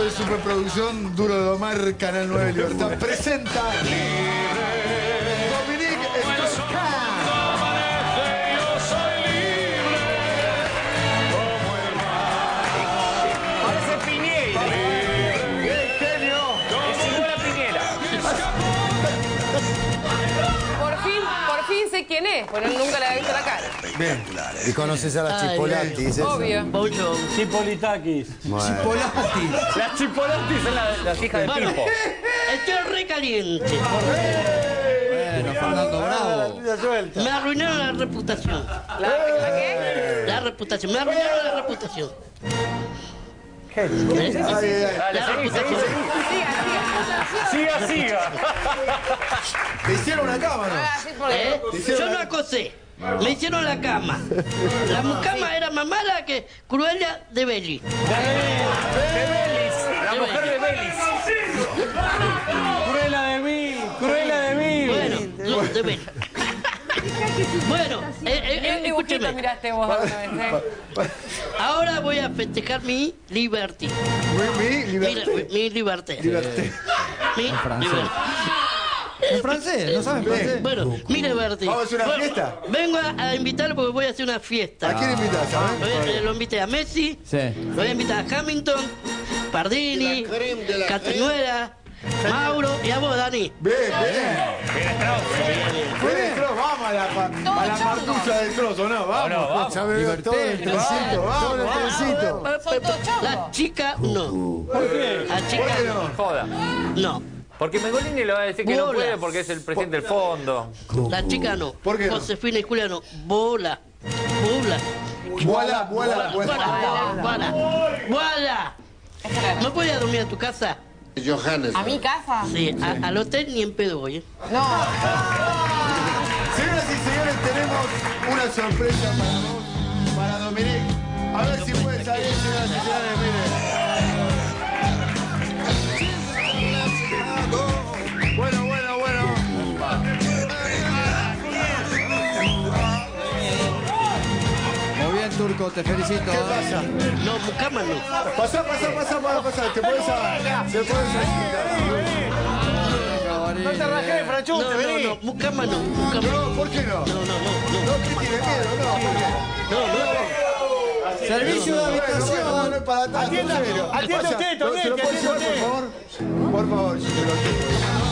de superproducción, Duro de Domar, Canal 9 Libertad, presenta Dominique Strauss-Kahn. Parece Piñera. ¡Qué genio! Es igual a Piñera. Por fin sé quién es, porque nunca le había visto la cara. Bien. Y conoces a las Chipolatis, ¿eso? Obvio. Bonjour. Chipolitakis. Chipolati. Las Chipolatis son las hijas de Bueno, Pipo. estoy re caliente. Bueno, Fernando Bravo. Me arruinaron la reputación. ¿La qué? La reputación. Me arruinaron la reputación. Ay, ay, ay. Dale, La seguí, seguí, reputación. seguí. Siga, siga. Te hicieron una cama, ¿no? Así porque... Yo no acosé. Me hicieron la cama. La mucama era más mala que Cruella de Belli. De Belis. La mujer de Belis. Cruella de mí, Cruella de mí. Bueno, no, de Belli. Bueno, ¿Qué dibujito escúcheme. miraste vos alguna vez? Ahora voy a festejar mi libertad. Mi libertad. Mi libertad. Libertad. Mi libertad. ¿En francés? ¿No saben francés? Bueno, mi libertad. ¿Vamos a hacer una Bueno, fiesta? vengo a invitarlo porque voy a hacer una fiesta. ¿A quién invitas, sabes? Lo invité a Messi, Sí. lo voy a invitar a Hamilton, Pardini, Castañuela, Mauro y a vos, Dani. Bien, bien. Bien, Strauss, vamos a la martucha del trozo, ¿no? Vamos. No, vamos. Ya me veo todo el trencito, vamos, el trencito. Son todos chongos. La chica no. ¿Por qué? La ¿Por chica qué no? Joda. no. Porque Mengolini le va a decir que no Bolas. puede porque es el presidente del fondo. La chica no. ¿Por qué no? Josefina y Julia no. Bola. Bola. Vuela, vuela, vuela. Bola. Bola. ¿No voy a dormir a tu casa? ¿A mi casa? Sí, al hotel ni en pedo voy, ¿eh? No. Señoras y señores, tenemos una sorpresa para vos, para Dominique. A ver si puede salir, señoras y señores, miren. Bueno, bueno, bueno. Muy bien, Turco, te felicito. ¿Qué pasa? No, mucama no. Pasa. Te puedes No te rajé, Franchute, No, mucama no. Mucama no. No, ¿por qué no? No. No, que tiene miedo, no, ¿por qué? Servicio de No, habitación. no es para tanto. Atienda en serio. usted, Pasa, Toñete, ¿se lo puede atienda llevar, usted. por favor? Por favor, si se lo